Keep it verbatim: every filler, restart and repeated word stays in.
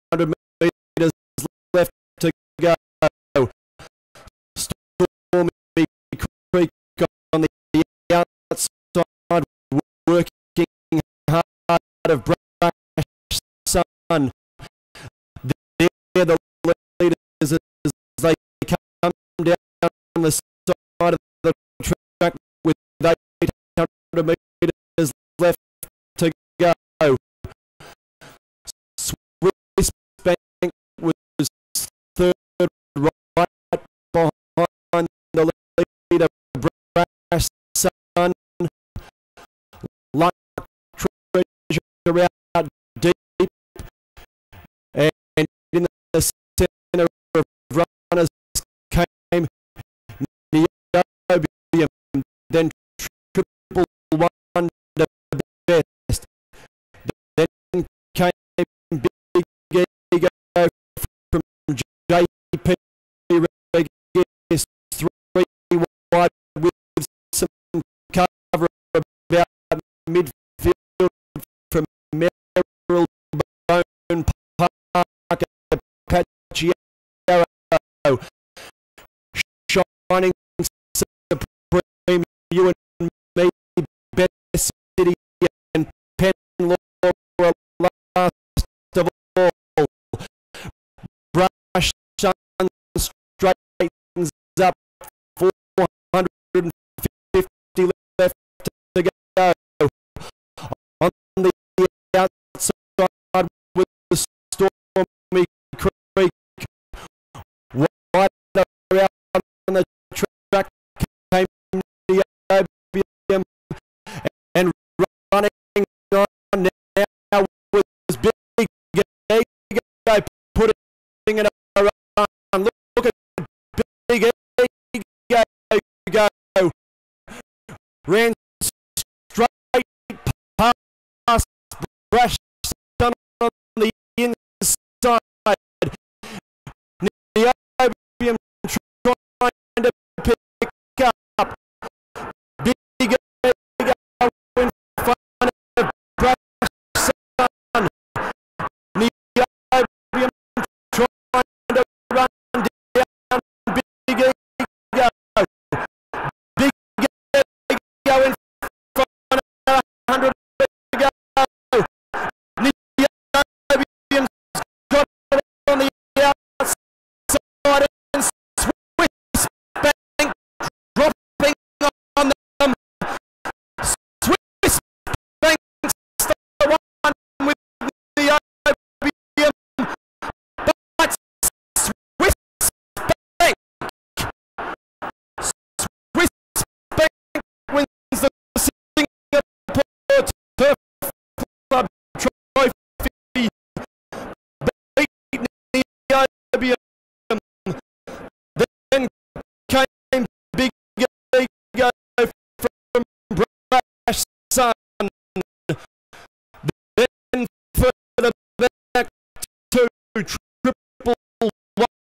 hundred metres left to go. Stormy Creek on the outside, working hard of Brash Sun. They're the leaders as they come down the side of the track with eight hundred metres left to go. Swiss Bank was third, right behind the leader, Brash Sun. Luck Treasure out deep, and in the centre of runners came Niobium, then Triple Wonder Best, then came Big Ego from J P Regis, three wide with some cover about midfield from Merrill Bone Park, Pacquiao, Shining Supreme, you and me, Best City and Penn Laura last of all. Brash Sun straightens up, four hundred fifty left to go. On the outside with the Stormy Creek, wide out on the track came Niobium, and running on now was Big Ego, putting it around. Look at Big Ego go. Ran straight past Brash Sun on the inside. Niobium trying to pick up. Big Ego in front of Brash Sun. Niobium trying to run down Big Ego. Big Ego in front of one hundred to go. Niobium's got it on the outside, and Swiss Bank dropping on them. Swiss Bank's the one with Niobium, but Swiss Bank, Swiss Bank wins the Singapore Turf Club Trophy. Beat Niobium. Then came Big Ego from Brash Sun.